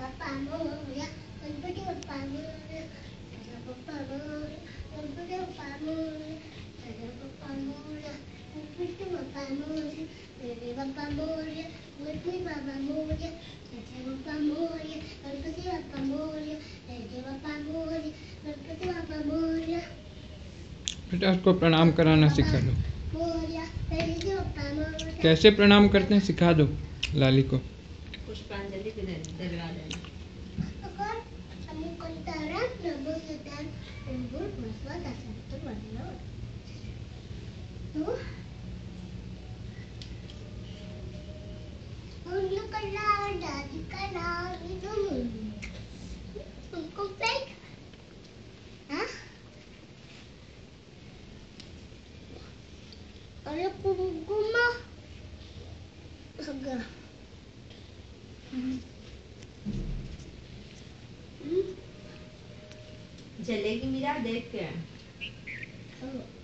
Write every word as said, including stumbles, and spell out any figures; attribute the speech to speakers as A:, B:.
A: बाप्पा मोरया, गणपती बाप्पा मोरया, गणपती बाप्पा मोरया, गणपती बाप्पा मोरया, गणपती बाप्पा मोरया, गणपती बाप्पा मोरया, गणपती बाप्पा मोरया, गणपती बाप्पा मोरया, गणपती बाप्पा मोरया, गणपती बाप्पा मोरया, गणपती बाप्पा मोरया, गणपती बाप्पा मोरया।
B: बेटा उसको प्रणाम कराना सिखा दो। कैसे प्रणाम करते हैं सिखा दो लाली को।
C: पुष्पांजलि दिलवा देना।
A: Ada kumpul agak.
C: जलेगी मीरा देख के।